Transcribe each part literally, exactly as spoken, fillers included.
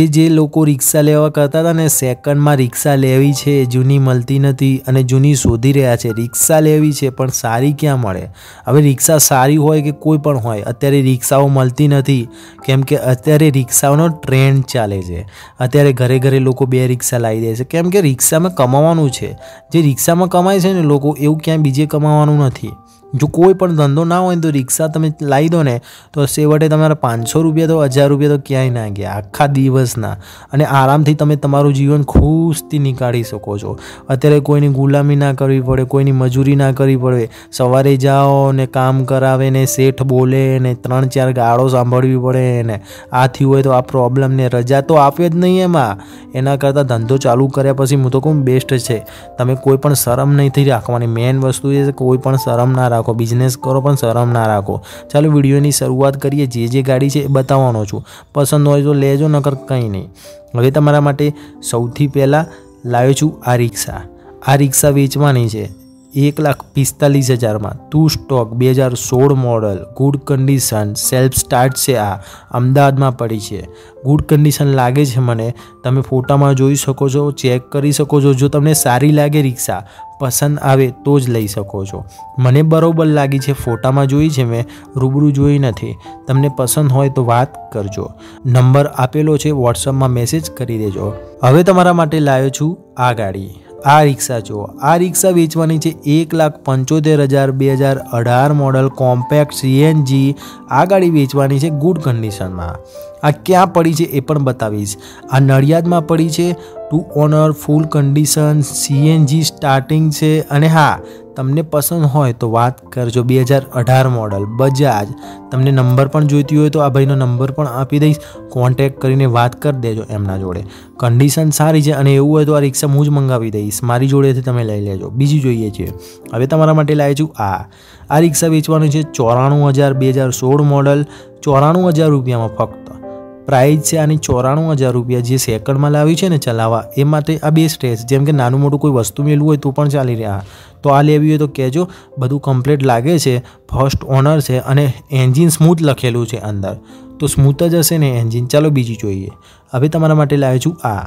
જે લોકો રિક્ષા લેવા કરતા હતા ને સેકન્ડમાં રિક્ષા લેવી છે, જૂની મળતી નથી અને જૂની શોધી રહ્યા છે, રિક્ષા લેવી છે પણ સારી ક્યાં મળે। હવે રિક્ષા સારી હોય કે કોઈ પણ હોય, અત્યારે રિક્ષાઓ મળતી નથી કેમ કે અત્યારે રિક્ષાઓનો ટ્રેન્ડ ચાલે છે। અત્યારે ઘરે ઘરે લોકો બે રિક્ષા લાવી દે છે કેમ કે રિક્ષામાં કમાવાનું છે। જે રિક્ષામાં કમાય છે ને લોકો, એવું ક્યાંય બીજે કમાવાનું નથી। જો કોઈ પણ ધંધો ના હોય તો રિક્ષા તમે લાવી દો ને તો છેવટે તમારા પાંચસો રૂપિયા તો હજાર રૂપિયા તો ક્યાંય ના ગયા આખા દિવસના, અને આરામથી તમે તમારું જીવન ખુશથી નીકાળી શકો છો। અત્યારે કોઈની ગુલામી ના કરવી પડે, કોઈની મજૂરી ના કરવી પડે। સવારે જાઓ ને કામ કરાવે ને શેઠ બોલે ને ત્રણ ચાર ગાળો સાંભળવી પડે ને આ થયું હોય તો આ પ્રોબ્લેમ ને રજા તો આપે જ નહીં એમાં। એના કરતાં ધંધો ચાલુ કર્યા પછી હું તો કહું બેસ્ટ છે। તમે કોઈ પણ શરમ નહીં રાખવાની, મેઇન વસ્તુ એ છે કોઈ પણ શરમ ના રાખો, બિઝનેસ કરો પણ શરમ ના રાખો। ચાલો વિડીયોની શરૂઆત કરીએ। જે જે ગાડી છે એ બતાવવાનો છું, પસંદ હોય તો લેજો, નકર કંઈ નહીં। હવે તમારા માટે સૌથી પહેલાં લાવ્યો છું આ રિક્ષા। આ રિક્ષા વેચવાની છે એક લાખ પિસ્તાલીસ હજારમાં, ટુ સ્ટોક, બે હજાર સોળ model, good condition, self start છે। આ અમદાવાદમાં પડી છે, ગુડ કન્ડિશન લાગે છે મને। તમે ફોટામાં જોઈ શકો છો, ચેક કરી શકો છો। જો તમને સારી લાગે રિક્ષા, પસંદ આવે તો જ લઈ શકો છો। મને બરાબર લાગી છે, ફોટામાં જોઈ છે મેં, રૂબરૂ જોઈ નથી। તમને પસંદ હોય તો વાત કરજો, નંબર આપેલો છે, વોટ્સઅપમાં મેસેજ કરી દેજો। હવે તમારા માટે લાવ્યો છું આ ગાડી। આ રિક્ષા જુઓ, આ રિક્ષા વેચવાની છે એક લાખ પંચોતેર હજાર, બે હજાર અઢાર મોડલ, કોમ્પેક્ટ સીએનજી। આ ગાડી વેચવાની છે ગુડ કન્ડિશનમાં। આ ક્યાં પડી છે એ પણ બતાવીશ। આ નડિયાદમાં પડી છે, two owner, full condition, CNG starting છે। અને હા, તમને પસંદ હોય તો વાત કરજો। બે હજાર અઢાર મોડલ, બજાજ। તમને નંબર પણ જોઈતી હોય તો આ ભાઈનો નંબર પણ આપી દઈશ, કોન્ટેક્ટ કરીને વાત કરી દેજો એમના જોડે। કન્ડિશન સારી છે અને એવું હોય તો આ રિક્ષા હું જ મંગાવી દઈશ, મારી જોડેથી તમે લઈ લેજો। બીજી જોઈએ છે, હવે તમારા માટે લાવી છું આ આ રિક્ષા વેચવાની છે ચોરાણું હજાર, બે હજાર સોળ મોડલ, ચોરાણું હજાર રૂપિયામાં ફક્ત પ્રાઇસ છે આની ચોરાણું હજાર રૂપિયા। જે સેકન્ડમાં લાવી છે ને ચલાવવા, એ માટે આ બેસ્ટ રહેશે। જેમ કે નાનું મોટું કોઈ વસ્તુ મેળવું હોય તો પણ ચાલી રહ્યા, તો આ લેવી હોય તો કહેજો। બધું કમ્પ્લીટ લાગે છે, ફર્સ્ટ ઓનર છે અને એન્જિન સ્મૂથ લખેલું છે અંદર, તો સ્મૂથ જ હશે ને એન્જિન। ચાલો બીજી જોઈએ। હવે તમારા માટે લાવ્યો છું આ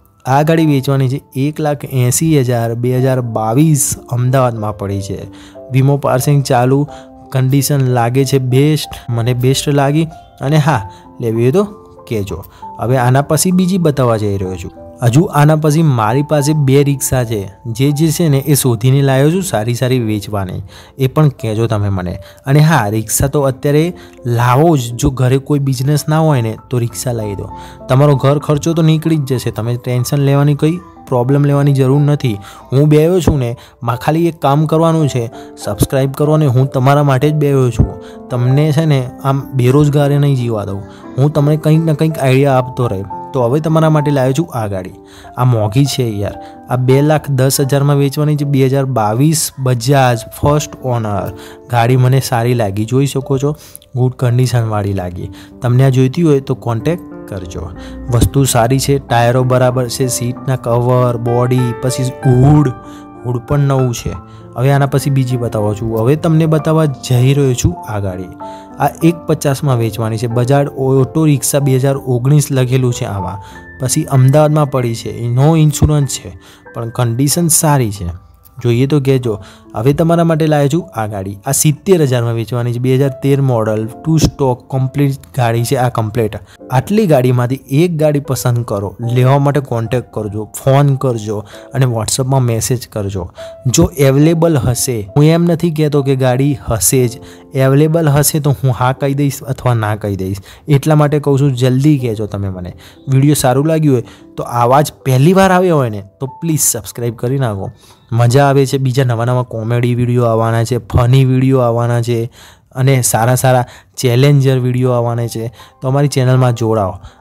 આ ગાડી વેચવાની છે એક લાખ એંસી હજાર, બે હજાર બાવીસ, અમદાવાદમાં પડી છે, વીમો પાર્સિંગ ચાલુ, કન્ડિશન લાગે છે બેસ્ટ, મને બેસ્ટ લાગી। અને હા, લેવી હોય તો કહેજો। હવે આના પછી બીજી બતાવવા જઈ રહ્યો છું। હજુ આના પછી મારી પાસે બે રિક્ષા છે, જે જે છે ને એ શોધીને લાવ્યો છું સારી સારી વેચવાની, એ પણ કહેજો તમે મને। અને હા, રિક્ષા તો અત્યારે લાવો જ। જો ઘરે કોઈ બિઝનેસ ના હોય ને તો રિક્ષા લઈ દો, તમારો ઘર ખર્ચો તો નીકળી જ જશે। તમે ટેન્શન લેવાની કંઈ પ્રોબ્લેમ લેવાની જરૂર નથી। હું બેહ્યો છું ને, માં ખાલી એક કામ કરવાનું છે, સબસ્ક્રાઈબ કરો ને હું તમારા માટે જ બેહ્યો છું। તમને છે ને આમ બેરોજગારી નહીં જીવા દઉં, હું તમને કંઈક ને કંઈક આઈડિયા આપતો રહે। તો હવે તમારા માટે લાવ્યો છું આ ગાડી। આ મોંઘી છે યાર, આ બે લાખ દસ હજારમાં વેચવાની છે, બે હજાર બાવીસ, બજાજ, ફર્સ્ટ ઓનર। ગાડી મને સારી લાગી, જોઈ શકો છો, ગુડ કન્ડિશનવાળી લાગી। તમને આ જોઈતી હોય તો કોન્ટેક્ટ કરજો। વસ્તુ સારી છે, ટાયરો બરાબર છે, સીટના કવર, બોડી, પછી હુડ હુડ પણ નવું છે। હવે આના પછી બીજી બતાવું છું। હવે તમને બતાવવા જઈ રહ્યો છું આ ગાડી। આ એક પચાસમાં વેચવાની છે, બજાજ ઓટો રિક્ષા, બે હજાર ઓગણીસ લખેલું છે આમાં। પછી અમદાવાદમાં પડી છે, નો ઇન્સ્યોરન્સ છે પણ કન્ડિશન સારી છે, જોઈએ તો કહેજો। હવે તમારા માટે લાવ્યો છું આ ગાડી। આ સિત્તેર હજારમાં વેચવાની છે, બે હજાર તેર મોડલ, ટુ સ્ટોક, કમ્પ્લીટ ગાડી છે આ કમ્પ્લીટ। આટલી ગાડીમાંથી એક ગાડી પસંદ કરો, લેવા માટે કોન્ટેક્ટ કરજો, ફોન કરજો અને વોટ્સઅપમાં મેસેજ કરજો। જો અવેલેબલ હશે, હું એમ નથી કહેતો કે ગાડી હશે જ, અવેલેબલ હશે તો હું હા કહી દઈશ અથવા ના કહી દઈશ, એટલા માટે કહું છું જલ્દી કહેજો તમે મને। વિડીયો સારું લાગ્યું હોય તો આવા જ પહેલી વાર આવ્યો હોય ને તો પ્લીઝ સબસ્ક્રાઈબ કરી નાખો, મજા આવે છે। બીજા નવા નવા કોમેડી વિડીયો આવવાના છે, ફની વિડીયો આવવાના છે અને સારા સારા ચેલેન્જર વિડીયો આવવાના છે, તો અમારી ચેનલમાં જોડાઓ।